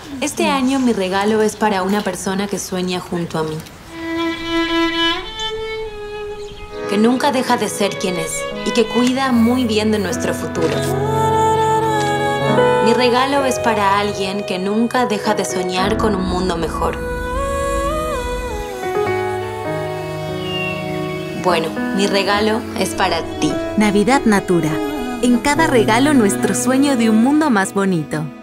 Este año mi regalo es para una persona que sueña junto a mí. Que nunca deja de ser quien es y que cuida muy bien de nuestro futuro. Mi regalo es para alguien que nunca deja de soñar con un mundo mejor. Bueno, mi regalo es para ti. Navidad Natura. En cada regalo nuestro sueño de un mundo más bonito.